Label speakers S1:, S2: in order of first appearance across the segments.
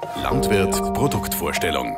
S1: Landwirt Produktvorstellung.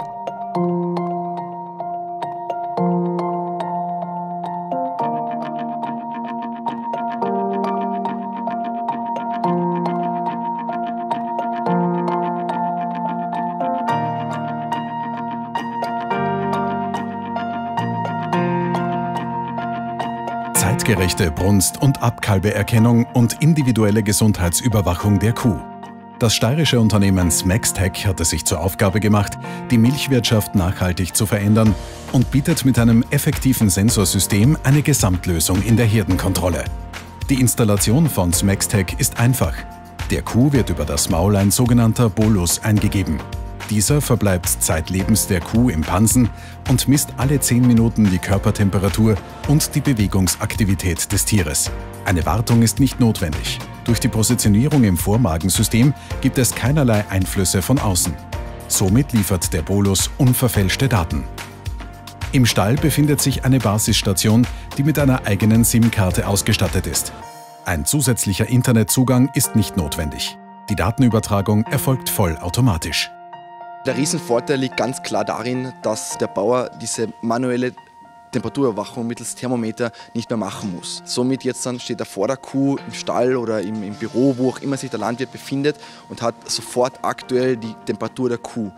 S1: Zeitgerechte Brunst- und Abkalbeerkennung und individuelle Gesundheitsüberwachung der Kuh. Das steirische Unternehmen Smextec hat es sich zur Aufgabe gemacht, die Milchwirtschaft nachhaltig zu verändern und bietet mit einem effektiven Sensorsystem eine Gesamtlösung in der Herdenkontrolle. Die Installation von Smextec ist einfach. Der Kuh wird über das Maul ein sogenannter Bolus eingegeben. Dieser verbleibt zeitlebens der Kuh im Pansen und misst alle 10 Minuten die Körpertemperatur und die Bewegungsaktivität des Tieres. Eine Wartung ist nicht notwendig. Durch die Positionierung im Vormagensystem gibt es keinerlei Einflüsse von außen. Somit liefert der Bolus unverfälschte Daten. Im Stall befindet sich eine Basisstation, die mit einer eigenen SIM-Karte ausgestattet ist. Ein zusätzlicher Internetzugang ist nicht notwendig. Die Datenübertragung erfolgt vollautomatisch.
S2: Der Riesenvorteil liegt ganz klar darin, dass der Bauer diese manuelle Temperaturüberwachung mittels Thermometer nicht mehr machen muss. Somit jetzt dann steht er vor der Kuh im Stall oder im Büro, wo auch immer sich der Landwirt befindet und hat sofort aktuell die Temperatur der Kuh.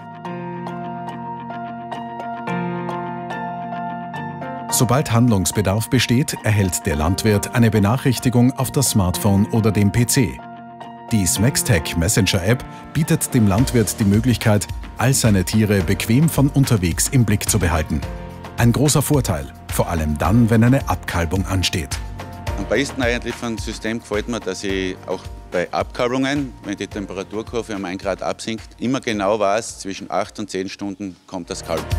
S1: Sobald Handlungsbedarf besteht, erhält der Landwirt eine Benachrichtigung auf das Smartphone oder dem PC. Die Smextec Messenger-App bietet dem Landwirt die Möglichkeit, all seine Tiere bequem von unterwegs im Blick zu behalten. Ein großer Vorteil, vor allem dann, wenn eine Abkalbung ansteht.
S3: Am besten eigentlich vom System gefällt mir, dass ich auch bei Abkalbungen, wenn die Temperaturkurve um 1 Grad absinkt, immer genau weiß, zwischen 8 und 10 Stunden kommt das Kalb.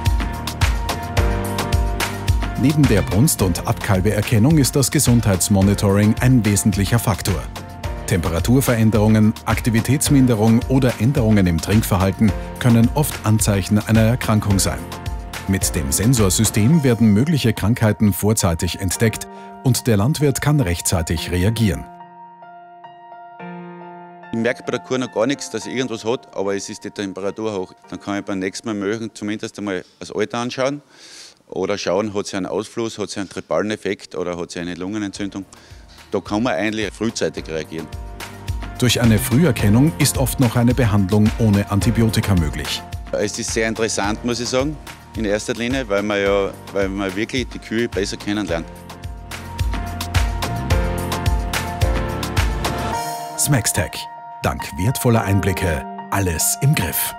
S1: Neben der Brunst- und Abkalbeerkennung ist das Gesundheitsmonitoring ein wesentlicher Faktor. Temperaturveränderungen, Aktivitätsminderung oder Änderungen im Trinkverhalten können oft Anzeichen einer Erkrankung sein. Mit dem Sensorsystem werden mögliche Krankheiten vorzeitig entdeckt und der Landwirt kann rechtzeitig reagieren.
S3: Ich merke bei der Kuh noch gar nichts, dass sie irgendwas hat, aber es ist die Temperatur hoch. Dann kann ich beim nächsten Mal mögen zumindest einmal das Alter anschauen oder schauen, hat sie einen Ausfluss, hat sie einen tripalen Effekt oder hat sie eine Lungenentzündung. Da kann man eigentlich frühzeitig reagieren.
S1: Durch eine Früherkennung ist oft noch eine Behandlung ohne Antibiotika möglich.
S3: Es ist sehr interessant, muss ich sagen, in erster Linie, weil man wirklich die Kühe besser kennenlernt.
S1: Smextec. Dank wertvoller Einblicke alles im Griff.